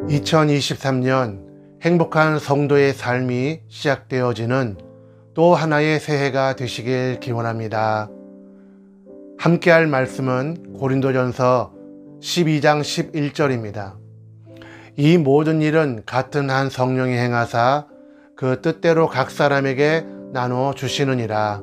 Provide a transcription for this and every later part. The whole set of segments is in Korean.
2023년 행복한 성도의 삶이 시작되어지는 또 하나의 새해가 되시길 기원합니다. 함께할 말씀은 고린도전서 12장 11절입니다. 이 모든 일은 같은 한 성령이 행하사 그 뜻대로 각 사람에게 나눠 주시느니라.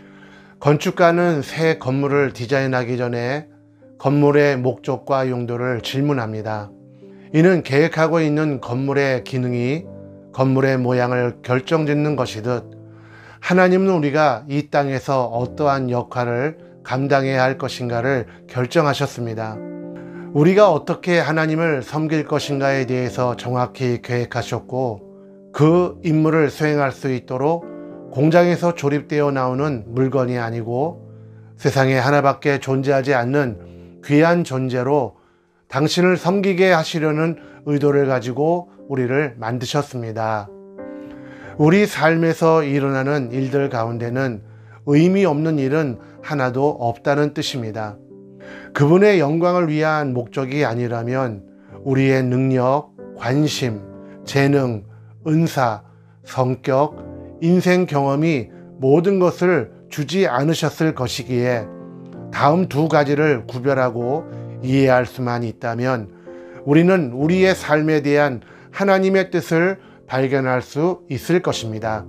건축가는 새 건물을 디자인하기 전에 건물의 목적과 용도를 질문합니다. 이는 계획하고 있는 건물의 기능이 건물의 모양을 결정짓는 것이듯 하나님은 우리가 이 땅에서 어떠한 역할을 감당해야 할 것인가를 결정하셨습니다. 우리가 어떻게 하나님을 섬길 것인가에 대해서 정확히 계획하셨고 그 임무를 수행할 수 있도록 공장에서 조립되어 나오는 물건이 아니고 세상에 하나밖에 존재하지 않는 귀한 존재로 당신을 섬기게 하시려는 의도를 가지고 우리를 만드셨습니다. 우리 삶에서 일어나는 일들 가운데는 의미 없는 일은 하나도 없다는 뜻입니다. 그분의 영광을 위한 목적이 아니라면 우리의 능력, 관심, 재능, 은사, 성격, 인생 경험이 모든 것을 주지 않으셨을 것이기에 다음 두 가지를 구별하고 이해할 수만 있다면 우리는 우리의 삶에 대한 하나님의 뜻을 발견할 수 있을 것입니다.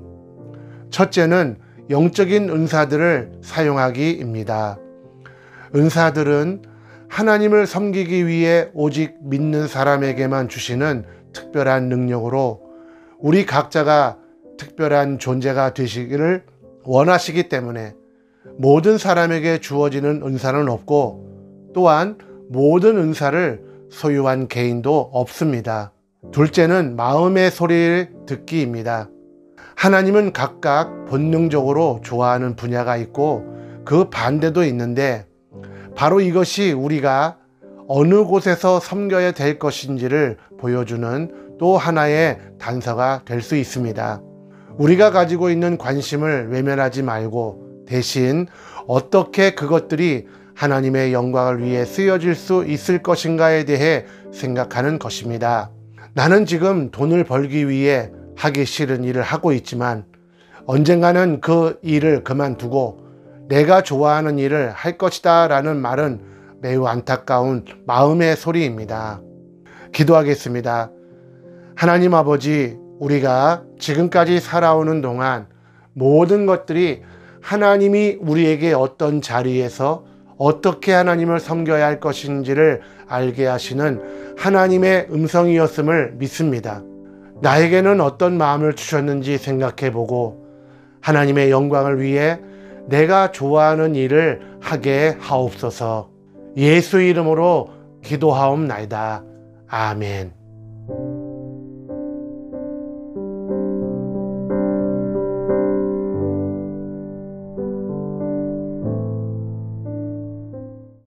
첫째는 영적인 은사들을 사용하기입니다. 은사들은 하나님을 섬기기 위해 오직 믿는 사람에게만 주시는 특별한 능력으로 우리 각자가 특별한 존재가 되시기를 원하시기 때문에 모든 사람에게 주어지는 은사는 없고 또한 모든 은사를 소유한 개인도 없습니다. 둘째는 마음의 소리를 듣기입니다. 하나님은 각각 본능적으로 좋아하는 분야가 있고 그 반대도 있는데 바로 이것이 우리가 어느 곳에서 섬겨야 될 것인지를 보여주는 또 하나의 단서가 될 수 있습니다. 우리가 가지고 있는 관심을 외면하지 말고 대신 어떻게 그것들이 하나님의 영광을 위해 쓰여질 수 있을 것인가에 대해 생각하는 것입니다. 나는 지금 돈을 벌기 위해 하기 싫은 일을 하고 있지만 언젠가는 그 일을 그만두고 내가 좋아하는 일을 할 것이다 라는 말은 매우 안타까운 마음의 소리입니다. 기도하겠습니다. 하나님 아버지, 우리가 지금까지 살아오는 동안 모든 것들이 하나님이 우리에게 어떤 자리에서 어떻게 하나님을 섬겨야 할 것인지를 알게 하시는 하나님의 음성이었음을 믿습니다. 나에게는 어떤 마음을 주셨는지 생각해보고 하나님의 영광을 위해 내가 좋아하는 일을 하게 하옵소서. 예수 이름으로 기도하옵나이다. 아멘.